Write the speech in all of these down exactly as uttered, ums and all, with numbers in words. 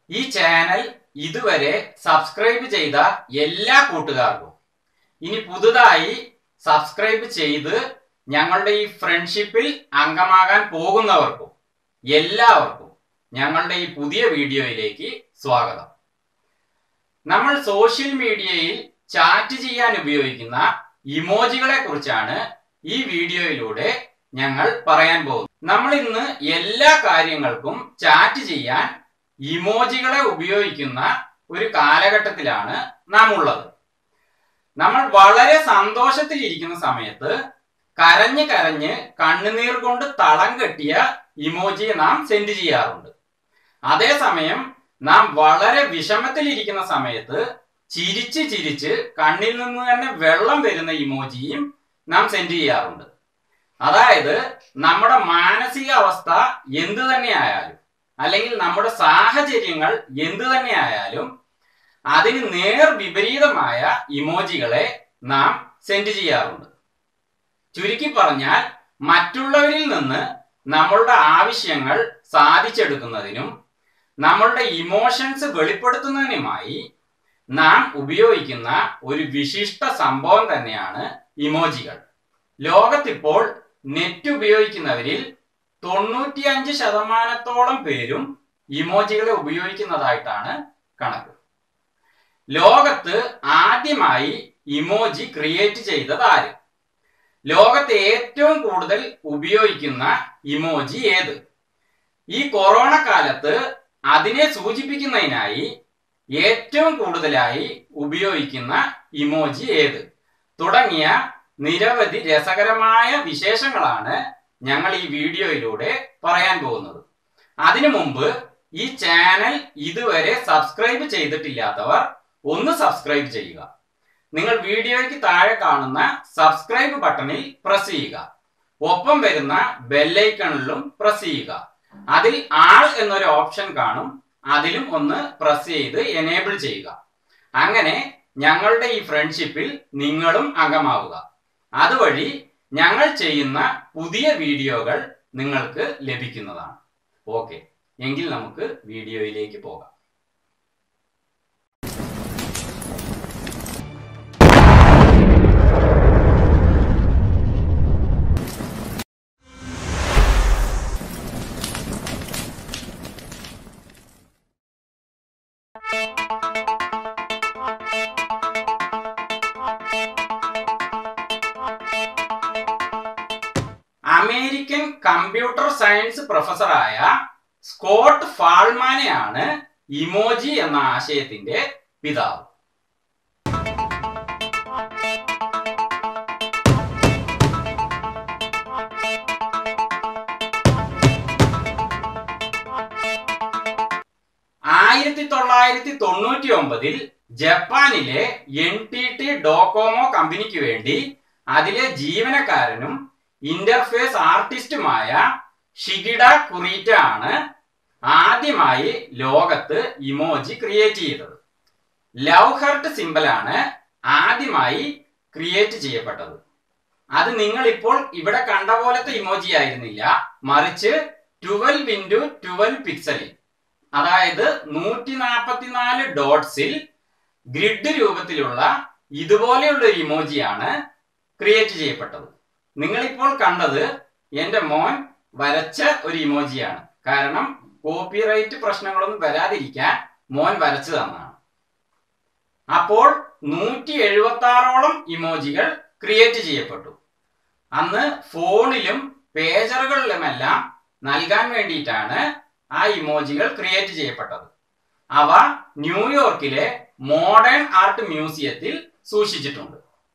ഈ ചാനൽ ഇതുവരെ സബ്സ്ക്രൈബ് ചെയ്ത എല്ലാ കൂട്ടുകാർക്കും, ഇനി പുതുതായി സബ്സ്ക്രൈബ് ചെയ്ത് ഞങ്ങളുടെ ഈ ഫ്രണ്ട്ഷിപ്പിൽ അംഗമാകാൻ പോകുന്നവർക്കും എല്ലാവർക്കും ഞങ്ങളുടെ ഈ പുതിയ വീഡിയോയിലേക്ക് സ്വാഗതം. നമ്മൾ സോഷ്യൽ മീഡിയയിൽ ചാറ്റ് ചെയ്യാൻ ഉപയോഗിക്കുന്ന ഇമോജികളെ കുറിച്ചാണ് ഈ വീഡിയോയിലൂടെ ഞങ്ങൾ പറയാൻ പോകുന്നത്. നമ്മൾ ഇന്ന് എല്ലാ കാര്യങ്ങൾക്കും ചാറ്റ് ചെയ്യാൻ ഇമോജികളെ ഉപയോഗിക്കുന്ന ഒരു കാലഘട്ടത്തിലാണ് നാം ഉള്ളത്. നമ്മൾ വളരെ സന്തോഷത്തിൽ ഇരിക്കുന്ന സമയത്ത് കരഞ്ഞ് കരഞ്ഞ് കണ്ണുനീർ കൊണ്ട് തളം കെട്ടിയ ഇമോജിയെ നാം സെൻഡ് ചെയ്യാറുണ്ട്. അതേസമയം നാം വളരെ വിഷമത്തിൽ ഇരിക്കുന്ന സമയത്ത് ചിരിച്ച് ചിരിച്ച് കണ്ണിൽ നിന്ന് തന്നെ വെള്ളം വരുന്ന ഇമോജിയും നാം സെൻഡ് ചെയ്യാറുണ്ട്. അതായത് നമ്മുടെ മാനസിക അവസ്ഥ എന്തു തന്നെ ആയാലും അല്ലെങ്കിൽ നമ്മുടെ സാഹചര്യങ്ങൾ എന്തു തന്നെ ആയാലും അതിന് നേർ വിപരീതമായ ഇമോജികളെ നാം സെൻഡ് ചെയ്യാറുണ്ട്. ചുരുക്കി പറഞ്ഞാൽ മറ്റുള്ളവരിൽ നിന്ന് നമ്മളുടെ ആവശ്യങ്ങൾ സാധിച്ചെടുക്കുന്നതിനും നമ്മളുടെ ഇമോഷൻസ് വെളിപ്പെടുത്തുന്നതിനുമായി നാം ഉപയോഗിക്കുന്ന ഒരു വിശിഷ്ട സംഭവം തന്നെയാണ് ഇമോജികൾ. ലോകത്തിപ്പോൾ നെറ്റ് ഉപയോഗിക്കുന്നവരിൽ തൊണ്ണൂറ്റിയഞ്ച് ശതമാനത്തോളം പേരും ഇമോജികളെ ഉപയോഗിക്കുന്നതായിട്ടാണ് കണക്ക്. ലോകത്ത് ആദ്യമായി ഇമോജി ക്രിയേറ്റ് ചെയ്തത് ആര്? ലോകത്ത് ഏറ്റവും കൂടുതൽ ഉപയോഗിക്കുന്ന ഇമോജി ഏത്? ഈ കൊറോണ കാലത്ത് അതിനെ സൂചിപ്പിക്കുന്നതിനായി ഏറ്റവും കൂടുതലായി ഉപയോഗിക്കുന്ന ഇമോജി ഏത്? തുടങ്ങിയ നിരവധി രസകരമായ വിശേഷങ്ങളാണ് ഞങ്ങൾ ഈ വീഡിയോയിലൂടെ പറയാൻ പോകുന്നത്. അതിനു മുമ്പ് ഈ ചാനൽ ഇതുവരെ സബ്സ്ക്രൈബ് ചെയ്തിട്ടില്ലാത്തവർ ഒന്ന് സബ്സ്ക്രൈബ് ചെയ്യുക. നിങ്ങൾ വീഡിയോയ്ക്ക് താഴെ കാണുന്ന സബ്സ്ക്രൈബ് ബട്ടണിൽ പ്രസ് ചെയ്യുക. ഒപ്പം വരുന്ന ബെല്ലൈക്കണിലും പ്രസ് ചെയ്യുക. അതിൽ ആൾ എന്നൊരു ഓപ്ഷൻ കാണും, അതിലും ഒന്ന് പ്രസ് ചെയ്ത് എനേബിൾ ചെയ്യുക. അങ്ങനെ ഞങ്ങളുടെ ഈ ഫ്രണ്ട്ഷിപ്പിൽ നിങ്ങളും അംഗമാവുക. അതുവഴി ഞങ്ങൾ ചെയ്യുന്ന പുതിയ വീഡിയോകൾ നിങ്ങൾക്ക് ലഭിക്കുന്നതാണ്. ഓക്കെ, എങ്കിൽ നമുക്ക് വീഡിയോയിലേക്ക് പോകാം. അമേരിക്കൻ കമ്പ്യൂട്ടർ സയൻസ് പ്രൊഫസറായ സ്കോട്ട് ഫാൾമാനെയാണ് ഇമോജി എന്ന ആശയത്തിന്റെ പിതാവ്. ആയിരത്തി തൊള്ളായിരത്തി തൊണ്ണൂറ്റി ഒമ്പതിൽ ജപ്പാനിലെ എൻ ടി ടി ഡോകോമോ കമ്പനിക്ക് വേണ്ടി അതിലെ ജീവനക്കാരനും ഇന്റർഫേസ് ആർട്ടിസ്റ്റുമായ ഷിഗിഡ കുറിറ്റ ആണ് ആദ്യമായി ലോകത്ത് ഇമോജി ക്രിയേറ്റ് ചെയ്തത്. ലവ് ഹർട്ട് സിംബലാണ് ആദ്യമായി ക്രിയേറ്റ് ചെയ്യപ്പെട്ടത്. അത് നിങ്ങൾ ഇപ്പോൾ ഇവിടെ കണ്ട പോലത്തെ ഇമോജി ആയിരുന്നില്ല, മറിച്ച് ട്വൽവ് ഇൻറ്റു ട്വൽവ് പിക്സലിൽ, അതായത് നൂറ്റി നാൽപ്പത്തിനാല് ഡോട്ട്സിൽ ഗ്രിഡ് രൂപത്തിലുള്ള ഇതുപോലെയുള്ള ഒരു ഇമോജിയാണ് ക്രിയേറ്റ് ചെയ്യപ്പെട്ടത്. നിങ്ങളിപ്പോൾ കണ്ടത് എൻ്റെ മോൻ വരച്ച ഒരു ഇമോജിയാണ്. കാരണം കോപ്പിറൈറ്റ് പ്രശ്നങ്ങളൊന്നും വരാതിരിക്കാൻ മോൻ വരച്ചു തന്നാണ്. അപ്പോൾ നൂറ്റി എഴുപത്തി ആറോളം ഇമോജികൾ ക്രിയേറ്റ് ചെയ്യപ്പെട്ടു. അന്ന് ഫോണിലും പേജറുകളിലുമെല്ലാം നൽകാൻ വേണ്ടിയിട്ടാണ് ആ ഇമോജികൾ ക്രിയേറ്റ് ചെയ്യപ്പെട്ടത്. അവ ന്യൂയോർക്കിലെ മോഡേൺ ആർട്ട് മ്യൂസിയത്തിൽ സൂക്ഷിച്ചിട്ടുണ്ട്.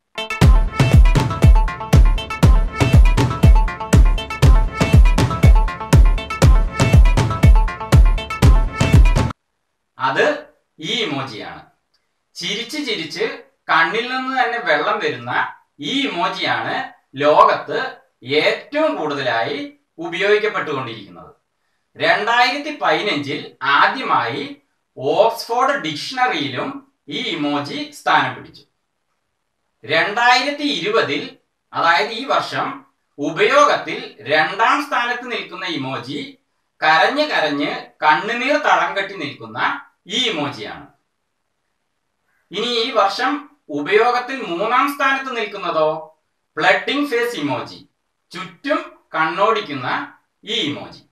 അത് ഈ ഇമോജിയാണ്. ചിരിച്ച് ചിരിച്ച് കണ്ണിൽ നിന്ന് തന്നെ വെള്ളം വരുന്ന ഈ ഇമോജിയാണ് ലോകത്ത് ഏറ്റവും കൂടുതലായി ഉപയോഗിക്കപ്പെട്ടുകൊണ്ടിരിക്കുന്നത്. രണ്ടായിരത്തി പതിനഞ്ചിൽ ആദ്യമായി ഓക്സ്ഫോർഡ് ഡിക്ഷണറിയിലും ഈ ഇമോജി സ്ഥാനം പിടിച്ചു. രണ്ടായിരത്തി ഇരുപതിൽ, അതായത് ഈ വർഷം, ഉപയോഗത്തിൽ രണ്ടാം സ്ഥാനത്ത് നിൽക്കുന്ന ഇമോജി കരഞ്ഞ് കരഞ്ഞ് കണ്ണുനീർ തളം കെട്ടി നിൽക്കുന്ന ഈ ഇമോജിയാണ്. ഇനി ഈ വർഷം ഉപയോഗത്തിൽ മൂന്നാം സ്ഥാനത്ത് നിൽക്കുന്നതോ ഫ്ലഡിംഗ് ഫേസ് ഇമോജി, ചുറ്റും കണ്ണോടിക്കുന്ന ഈ ഇമോജി.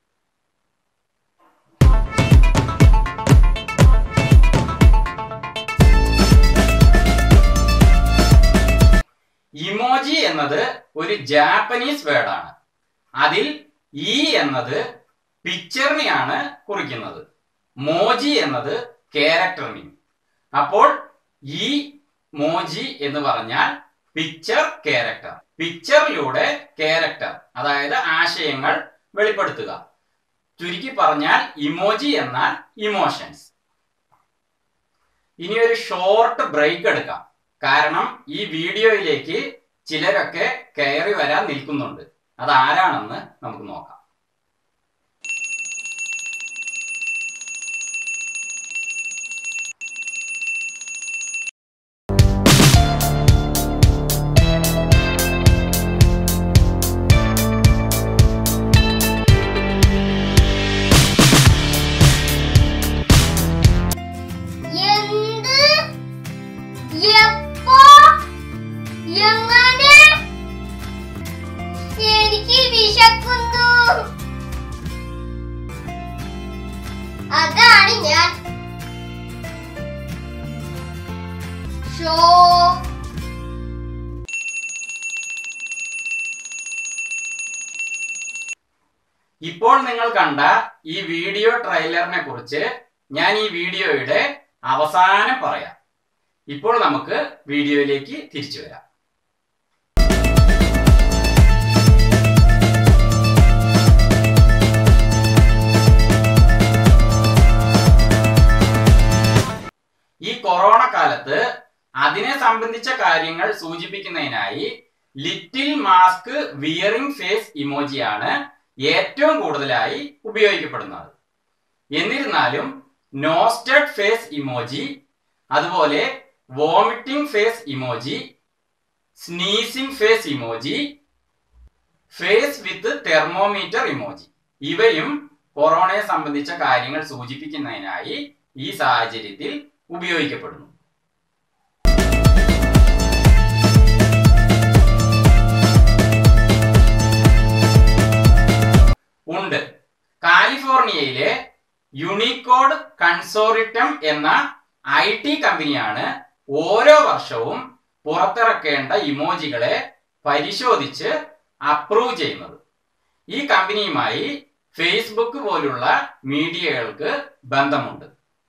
ഇമോജി എന്നത് ഒരു ജാപ്പനീസ് വേർഡാണ്. അതിൽ ഈ എന്നത് പിക്ചറിനെയാണ് കുറിക്കുന്നത്, മോജി എന്നത് ക്യാരക്ടറിനെയും. അപ്പോൾ ഈ മോജി എന്ന് പറഞ്ഞാൽ പിക്ചർ ക്യാരക്ടർ, പിക്ചറിലൂടെ ക്യാരക്ടർ അതായത് ആശയങ്ങൾ വെളിപ്പെടുത്തുക. ചുരുക്കി പറഞ്ഞാൽ ഇമോജി എന്നാൽ ഇമോഷൻസ്. ഇനി ഒരു ഷോർട്ട് ബ്രേക്ക് എടുക്കാം. കാരണം ഈ വീഡിയോയിലേക്ക് ചിലരൊക്കെ കയറി വരാൻ നിൽക്കുന്നുണ്ട്. അതാരാണെന്ന് നമുക്ക് നോക്കാം. അതാണ് ഞാൻ. ഷോ ഇപ്പോൾ നിങ്ങൾ കണ്ട ഈ വീഡിയോ ട്രെയിലറിനെ കുറിച്ച് ഞാൻ ഈ വീഡിയോയുടെ അവസാനം പറയാം. ഇപ്പോൾ നമുക്ക് വീഡിയോയിലേക്ക് തിരിച്ചു വരാം. ഈ കൊറോണ കാലത്ത് അതിനെ സംബന്ധിച്ച കാര്യങ്ങൾ സൂചിപ്പിക്കുന്നതിനായി ലിറ്റിൽ മാസ്ക് വിയറിംഗ് ഫേസ് ഇമോജിയാണ് ഏറ്റവും കൂടുതലായി ഉപയോഗിക്കപ്പെടുന്നത്. എന്നിരുന്നാലും നോസ്റ്റഡ് ഫേസ് ഇമോജി, അതുപോലെ vomiting face emoji, sneezing face emoji, face with thermometer emoji ഇവയും കൊറോണയെ സംബന്ധിച്ച കാര്യങ്ങൾ സൂചിപ്പിക്കുന്നതിനായി ഈ സാഹചര്യത്തിൽ ഉപയോഗിക്കപ്പെടുന്നു. ഉണ്ട്. കാലിഫോർണിയയിലെ യൂണിക്കോഡ് കൺസോർട്ടിയം എന്ന ഐ ടി കമ്പനിയാണ് ഓരോ വർഷവും പുറത്തിറക്കേണ്ട ഇമോജികളെ പരിശോധിച്ച് അപ്രൂവ് ചെയ്യുന്നത്. ഈ കമ്പനിയുമായി ഫേസ്ബുക്ക് പോലുള്ള മീഡിയകൾക്ക് ബന്ധമുണ്ട്.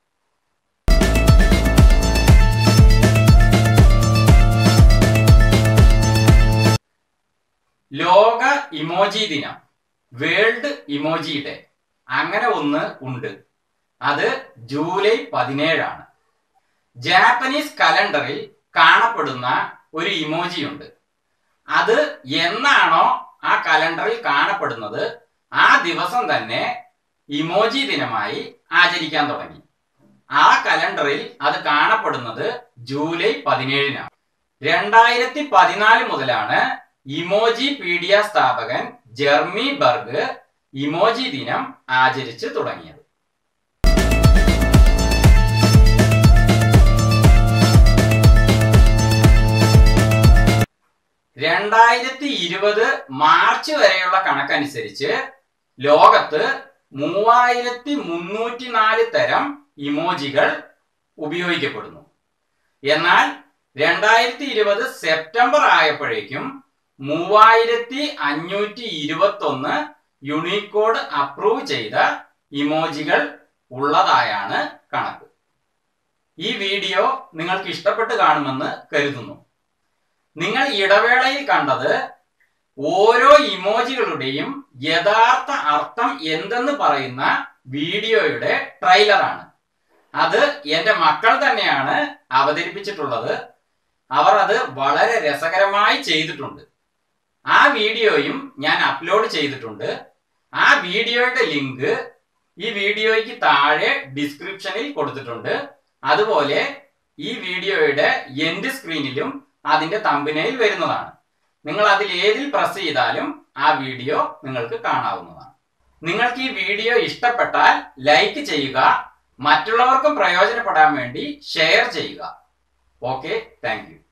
ലോക ഇമോജി ദിനം, വേൾഡ് ഇമോജി ഡേ, അങ്ങനെ ഒന്ന് ഉണ്ട്. അത് ജൂലൈ പതിനേഴാണ്. ജാപ്പനീസ് കലണ്ടറിൽ കാണപ്പെടുന്ന ഒരു ഇമോജി ഉണ്ട്. അത് എന്നാണോ ആ കലണ്ടറിൽ കാണപ്പെടുന്നത് ആ ദിവസം തന്നെ ഇമോജി ദിനമായി ആചരിക്കാൻ തുടങ്ങി. ആ കലണ്ടറിൽ അത് കാണപ്പെടുന്നത് ജൂലൈ പതിനേഴിനാണ്. രണ്ടായിരത്തി പതിനാല് മുതലാണ് ഇമോജി പീഡിയ സ്ഥാപകൻ ജെർമി ബർഗ് ഇമോജി ദിനം ആചരിച്ചു തുടങ്ങിയത്. രണ്ടായിരത്തി ഇരുപത് മാർച്ച് വരെയുള്ള കണക്കനുസരിച്ച് ലോകത്ത് മൂവായിരത്തി മുന്നൂറ്റി നാല് തരം ഇമോജികൾ ഉപയോഗിക്കപ്പെടുന്നു. എന്നാൽ രണ്ടായിരത്തി ഇരുപത് സെപ്റ്റംബർ ആയപ്പോഴേക്കും മൂവായിരത്തി അഞ്ഞൂറ്റി ഇരുപത്തി ഒന്ന് യൂണിക്കോഡ് അപ്രൂവ് ചെയ്ത ഇമോജികൾ ഉള്ളതായാണ് കണക്ക്. ഈ വീഡിയോ നിങ്ങൾക്ക് ഇഷ്ടപ്പെട്ട് കാണുമെന്ന് കരുതുന്നു. നിങ്ങൾ ഇടവേളയിൽ കണ്ടത് ഓരോ ഇമോജികളുടെയും യഥാർത്ഥ അർത്ഥം എന്തെന്ന് പറയുന്ന വീഡിയോയുടെ ട്രെയിലറാണ്. അത് എൻ്റെ മക്കൾ തന്നെയാണ് അവതരിപ്പിച്ചിട്ടുള്ളത്. അവർ അത് വളരെ രസകരമായി ചെയ്തിട്ടുണ്ട്. ആ വീഡിയോയും ഞാൻ അപ്ലോഡ് ചെയ്തിട്ടുണ്ട്. ആ വീഡിയോയുടെ ലിങ്ക് ഈ വീഡിയോയ്ക്ക് താഴെ ഡിസ്ക്രിപ്ഷനിൽ കൊടുത്തിട്ടുണ്ട്. അതുപോലെ ഈ വീഡിയോയുടെ എൻഡ് സ്ക്രീനിലും അതിന്റെ തമ്പനയിൽ വരുന്നതാണ്. നിങ്ങൾ അതിൽ ഏതിൽ പ്രസ് ചെയ്താലും ആ വീഡിയോ നിങ്ങൾക്ക് കാണാവുന്നതാണ്. നിങ്ങൾക്ക് ഈ വീഡിയോ ഇഷ്ടപ്പെട്ടാൽ ലൈക്ക് ചെയ്യുക, മറ്റുള്ളവർക്കും പ്രയോജനപ്പെടാൻ വേണ്ടി ഷെയർ ചെയ്യുക. Okay, thank U.